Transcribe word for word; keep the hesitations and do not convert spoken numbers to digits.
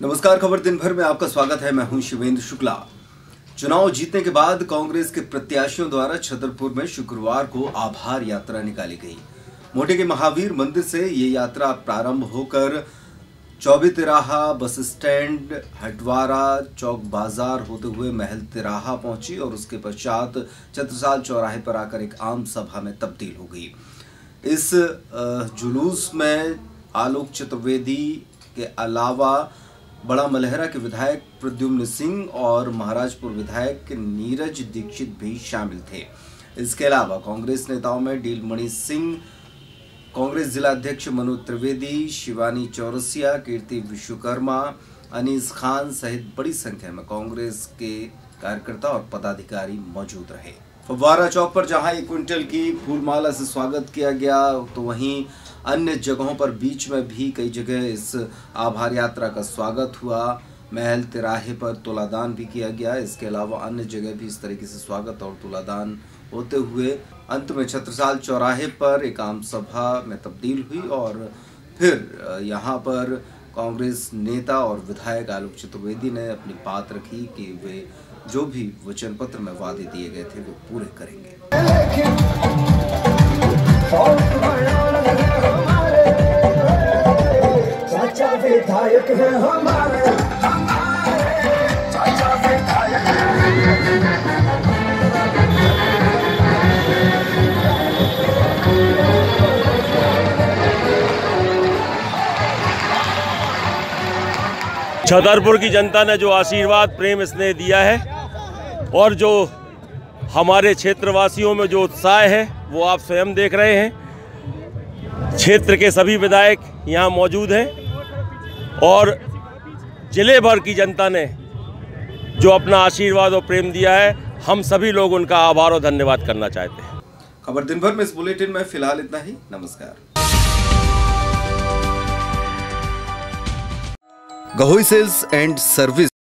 नमस्कार, खबर दिन भर में आपका स्वागत है। मैं हूं शिवेंद्र शुक्ला। चुनाव जीतने के बाद कांग्रेस के प्रत्याशियों द्वारा छतरपुर में शुक्रवार को आभार यात्रा निकाली गई। मोटे के महावीर मंदिर से ये यात्रा प्रारंभ होकर चौबे तिराहा, बस स्टैंड, हटवारा, चौक बाजार होते हुए महल तिराहा पहुंची और उसके पश्चात छत्रसाल चौराहे पर आकर एक आम सभा में तब्दील हो गई। इस जुलूस में आलोक चतुर्वेदी के अलावा बड़ा मलहरा के विधायक प्रद्युम्न सिंह और महाराजपुर विधायक नीरज दीक्षित भी शामिल थे। इसके अलावा कांग्रेस नेताओं में डीलमणि सिंह, कांग्रेस जिला अध्यक्ष मनोज त्रिवेदी, शिवानी चौरसिया, कीर्ति विश्वकर्मा, अनीस खान सहित बड़ी संख्या में कांग्रेस के कार्यकर्ता और पदाधिकारी मौजूद रहे। फव्वारा चौक पर जहां एक क्विंटल की फूलमाला से स्वागत किया गया, तो वहीं अन्य जगहों पर बीच में भी कई जगह इस आभार यात्रा का स्वागत हुआ। महल तिराहे पर तुलादान भी किया गया। इसके अलावा अन्य जगह भी इस तरीके से स्वागत और तुलादान होते हुए अंत में छत्रसाल चौराहे पर एक आम सभा में तब्दील हुई और फिर यहाँ पर कांग्रेस नेता और विधायक आलोक चतुर्वेदी ने अपनी बात रखी कि वे जो भी वचन पत्र में वादे दिए गए थे वो पूरे करेंगे। चाचा विधायक है हमारे, चाचा विधायक छतरपुर की जनता ने जो आशीर्वाद, प्रेम, स्नेह दिया है और जो हमारे क्षेत्रवासियों में जो उत्साह है वो आप स्वयं देख रहे हैं। क्षेत्र के सभी विधायक यहाँ मौजूद हैं और जिले भर की जनता ने जो अपना आशीर्वाद और प्रेम दिया है, हम सभी लोग उनका आभार और धन्यवाद करना चाहते हैं। खबर दिन भर में इस बुलेटिन में फिलहाल इतना ही। नमस्कार। Gahoi sales and service